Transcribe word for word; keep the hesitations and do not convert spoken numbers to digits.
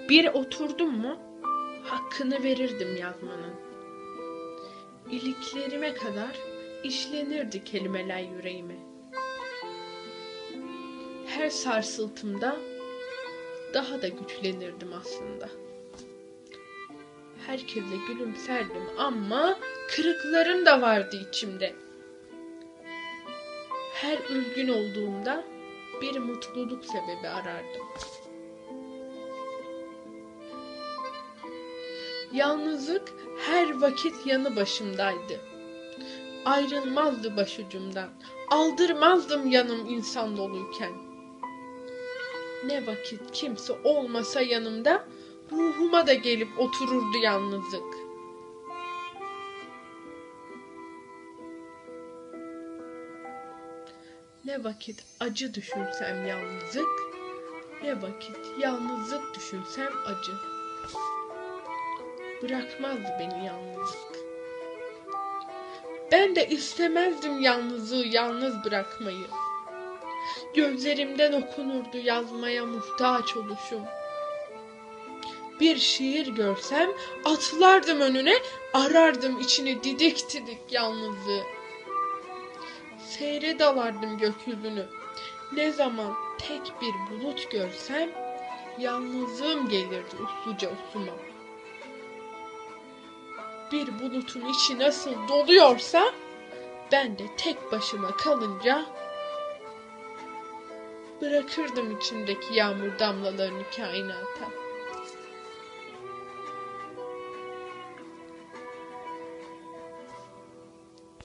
Bir oturdum mu hakkını verirdim yazmanın. İliklerime kadar işlenirdi kelimeler yüreğime. Her sarsıltımda daha da güçlenirdim aslında. Herkese gülümserdim ama kırıklarım da vardı içimde. Her üzgün olduğumda bir mutluluk sebebi arardım. Yalnızlık her vakit yanı başımdaydı. Ayrılmazdı başucumdan, aldırmazdım yanım insan doluyken. Ne vakit kimse olmasa yanımda, ruhuma da gelip otururdu yalnızlık. Ne vakit acı düşünsem yalnızlık, ne vakit yalnızlık düşünsem acı. Bırakmazdı beni yalnızlık. Ben de istemezdim yalnızlığı yalnız bırakmayı. Gözlerimden okunurdu yazmaya muhtaç oluşum. Bir şiir görsem atlardım önüne, arardım içini didik didik yalnızlığı. Seyre dalardım gökyüzünü. Ne zaman tek bir bulut görsem yalnızlığım gelirdi usluca usuma. Bir bulutun içi nasıl doluyorsa ben de tek başıma kalınca bırakırdım içimdeki yağmur damlalarını kainata.